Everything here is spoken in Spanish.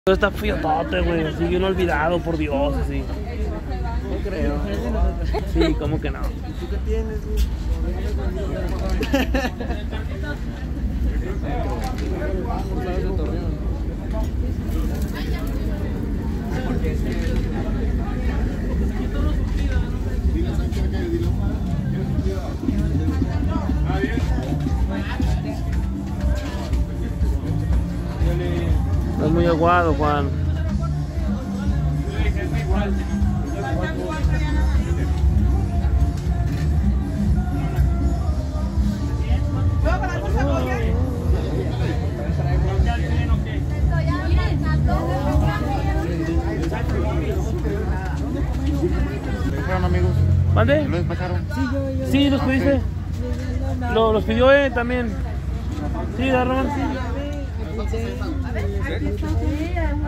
Está fiotote, güey, así bien olvidado, por Dios, así. No creo. Sí, ¿cómo que no? ¿Tú qué tienes, güey? Está muy aguado, Juan. ¿Fueron amigos? ¿Mande? ¿Los pasaron? Sí, los pediste. Los pidió él también. Sí, Darron. A ver, aquí está.